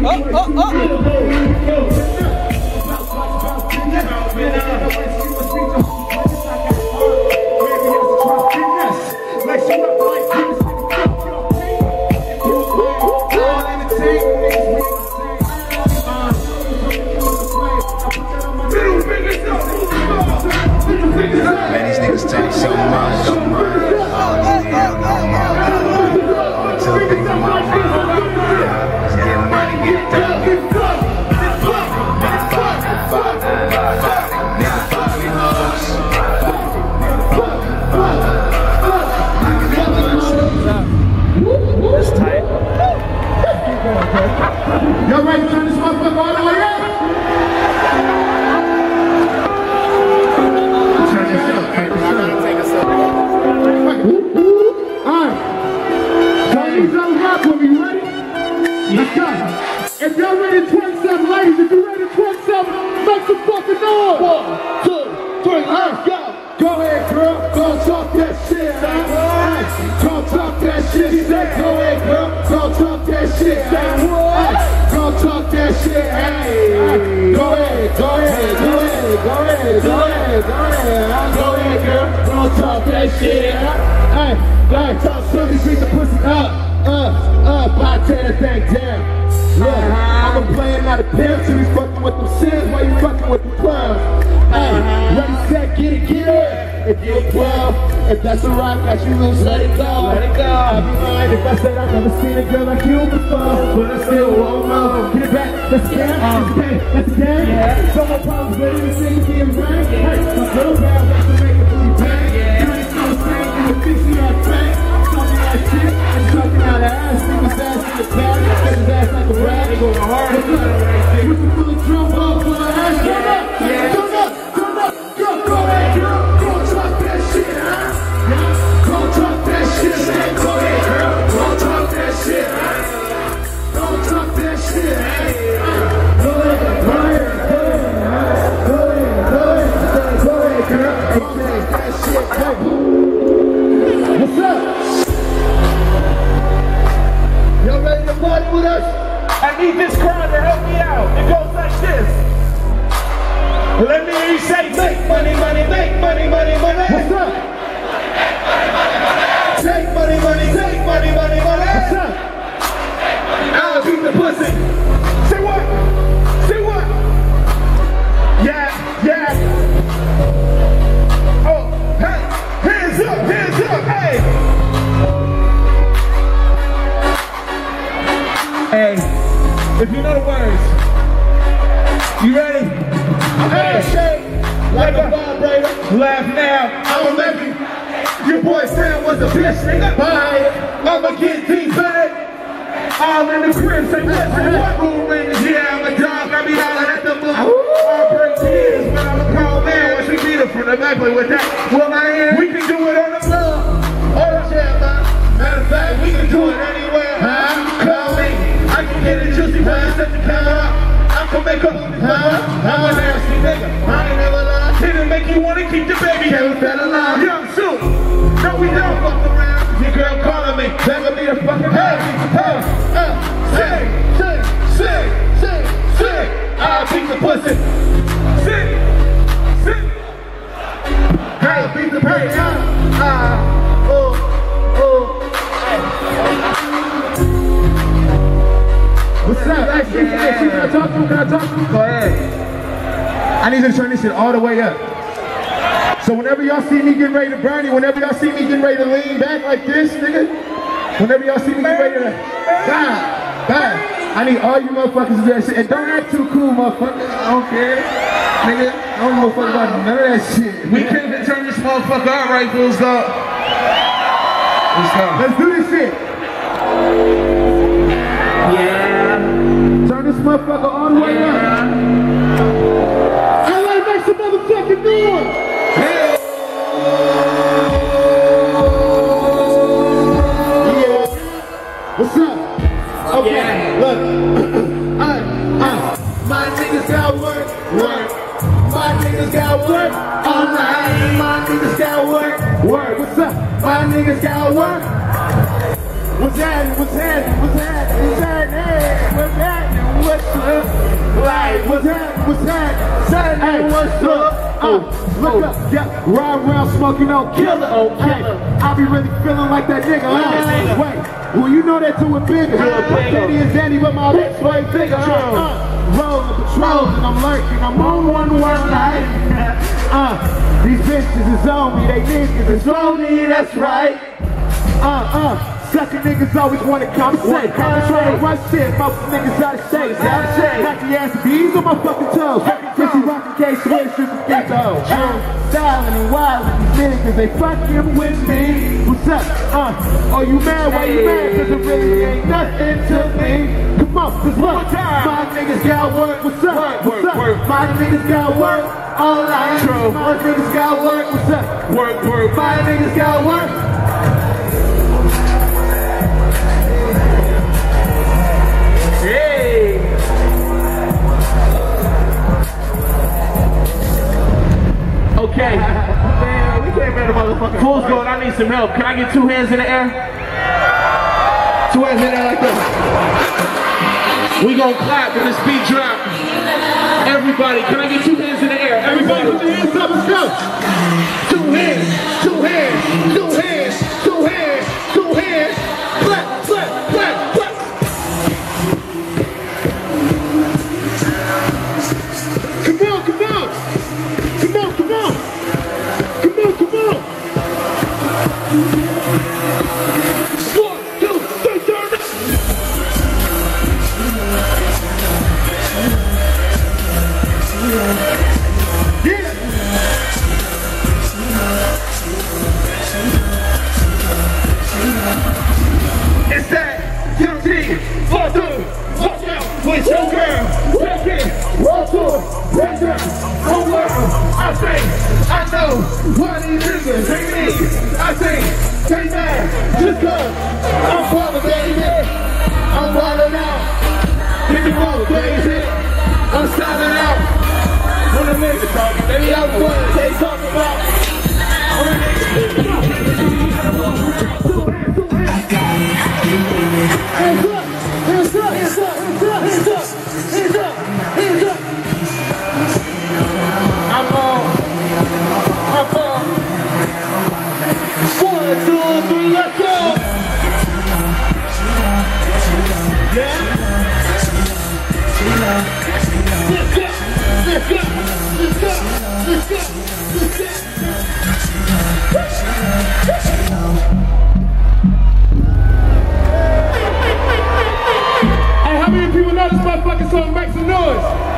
Man, these niggas take so much. All of these niggas no more. Two things on my mind. Just get money, get done. It's tight. Y'all ready to turn this motherfucker all the way up? Let's go. If y'all ready to twerk some, ladies, if you ready to twerk some, make some fucking noise. 1, 2, 3, let's go. Go ahead, girl. Go talk that shit, huh? Go talk that shit. Go ahead, girl. Go talk that shit, huh? Go talk that shit, hey. Go ahead, go ahead, go ahead, go ahead, go ahead, go ahead. Go ahead, girl. Go talk that shit, huh? Hey, tell somebody beat the pussy up. Bartender thing down. Look, I'm a player, not a pimp, so he's fucking with them sins while you fucking with the clubs. Hey, ready, set, get it, get it. If you're a 12, if that's a rock, got you loose, let it go. Let it go. I'll be lying if I said I've never seen a girl like you before, but I still won't know. Get it back, that's a game, that's a game, that's a game. Yeah. So much problems, ready to sing it being right. Hey, my little bad, that's to make it through bang. Yeah. You ain't no thing, you a fixie that thing. Talking that shit, and talking out of ass, niggas ass in the back, niggas ass like a rat. They go hard, it's not right there. You can full of drum ball, full of ass. Come up, yeah. Come up, come up, go ahead, girl. Go talk that shit, huh? Yeah. Go talk that shit, man. Go ahead, girl. Go talk that shit, huh? Go talk that shit, hey. Go ahead, go ahead, go ahead, go ahead, go ahead, girl. Go talk that shit, hey. What's up? Y'all ready to party with us? I need this crowd to help me out. It goes like this. Let me hear you say, make money, money, make money, money, money. What's up? Take money, money, take money, money, money. What's up? I'll beat the pussy. Say what? Say what? Yeah, yeah. Oh, hey, hands up, hey. Hey, if you know the words, you ready? Hey, shake like a vibrator. Laugh now, I'ma make you. Your boy Sam was a bitch, nigga. Bye. I'ma get deep, baby. All in the crib, say listen, what room rings? Yeah, I'm a dog, I be hollering at the moon. I'll break tears, but I'm a cold man. Once we beat her from the back, like with that. Well, I am. We can do it on the floor. All the shit, man. Matter of fact, we can do it anywhere. Call me. I can get it juicy when I set the camera up. I can make up. I'm a nasty nigga. I ain't never lied. Didn't make you wanna keep the baby. Can't that alive. Young Sue. No, we don't fuck around. Your girl calling me. Never be the fucking sing. I'll beat the pussy. Sing. I'll beat the pussy. What's up? Can I talk to you? Go ahead. I need to turn this shit all the way up. So whenever y'all see me getting ready to burn you, whenever y'all see me getting ready to lean back like this, nigga, whenever y'all see me getting ready to bye, I need all you motherfuckers to do that shit. And don't act too cool, motherfuckers. I don't care. Nigga, I don't give a fuck about none of that shit. We can't turn this motherfucker out right, fools, though. Let's do this shit. Yeah. Turn this motherfucker all the way up. LA, make some motherfucking noise. Hey. Yeah. What's up? Okay, Yeah. look. My niggas got work. My niggas got work. All night. My niggas got work. What's up? My niggas got work. What's happening? slip. Like, what's that? What's that? Saturday, what's up? Look up, yeah, ride around smoking on killer. Okay, I be really feeling like that nigga. Wait, well you know that to a bigger. Daddy is Danny, but my lips way bigger. Rolling patrol and I'm lurking. I'm on one night. These bitches is on me, they niggas is on me. That's right. Sucker niggas always wanna conversate. I'm trying to rush shit, most niggas out of shape. Knock the ass bees on my fucking toes. Chrissy rockin' case with shit to get those. Styling and wild with these niggas, they fucking with me. What's up? Oh, you mad? Why you mad? Cause it really ain't nothing to me. Come on, cause look, my niggas got work. What's up? What's up? My niggas got work. All night. My niggas got work. What's up? Work. My niggas got work. Hey! Okay. Man, we came in the motherfucking Fool's Gold, I need some help. Can I get 2 hands in the air? 2 hands in the air like that. We gonna clap when this beat drop. Everybody, can I get 2 hands in the air? Everybody, put your hands up, let's go. 2 hands, 2 hands, 2 hands, 2 hands, 2 hands. Clap, clap, clap, clap. It's that guilty, fuck out, with your girl, take it, roll to it, break down, whole world. I think, I know what these niggas they need. I think, take that, just cause I'm ballin', baby. I'm ballin' out. Get the ball, crazy. I'm styling out. When the niggas talking, baby, I'm what they talk about. When the niggas hands up, hands up, hands up, hands up, hands up, hands up, hands up. I'm on. 1, 2, 3, let's go. Yeah. Let's go, let's go, let's go, let's go, let's go. Hey, how many people know this motherfucking song? Make some noise.